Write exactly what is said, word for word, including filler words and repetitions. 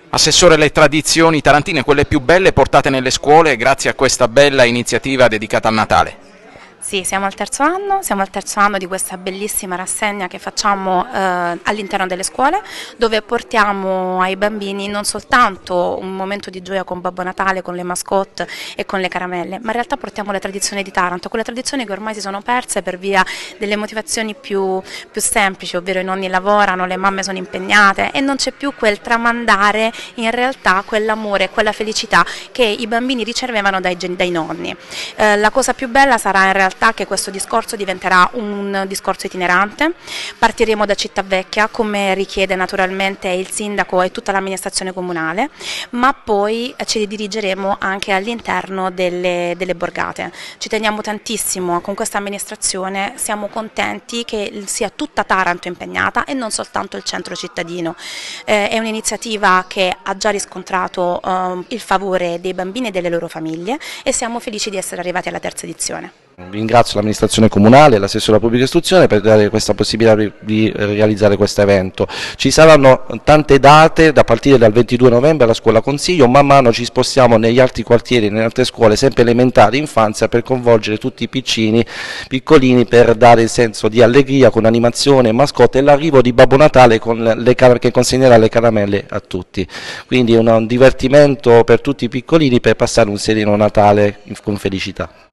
Assessore, le tradizioni tarantine, quelle più belle, portate nelle scuole grazie a questa bella iniziativa dedicata al Natale. Sì, siamo al terzo anno, siamo al terzo anno di questa bellissima rassegna che facciamo eh, all'interno delle scuole, dove portiamo ai bambini non soltanto un momento di gioia con Babbo Natale, con le mascotte e con le caramelle, ma in realtà portiamo le tradizioni di Taranto, quelle tradizioni che ormai si sono perse per via delle motivazioni più, più semplici, ovvero i nonni lavorano, le mamme sono impegnate e non c'è più quel tramandare in realtà quell'amore, quella felicità che i bambini ricevevano dai, dai nonni. Eh, la cosa più bella sarà in realtà che questo discorso diventerà un discorso itinerante. Partiremo da Cittavecchia, come richiede naturalmente il sindaco e tutta l'amministrazione comunale, ma poi ci dirigeremo anche all'interno delle, delle borgate. Ci teniamo tantissimo con questa amministrazione, siamo contenti che sia tutta Taranto impegnata e non soltanto il centro cittadino. Eh, è un'iniziativa che ha già riscontrato eh, il favore dei bambini e delle loro famiglie e siamo felici di essere arrivati alla terza edizione. Ringrazio l'amministrazione comunale e l'assessore alla pubblica istruzione per dare questa possibilità di realizzare questo evento. Ci saranno tante date da partire dal ventidue novembre alla scuola Consiglio, man mano ci spostiamo negli altri quartieri, nelle altre scuole, sempre elementari, infanzia, per coinvolgere tutti i piccini, piccolini, per dare il senso di allegria con animazione, mascotte e l'arrivo di Babbo Natale con le, che consegnerà le caramelle a tutti. Quindi un divertimento per tutti i piccolini per passare un sereno Natale con felicità.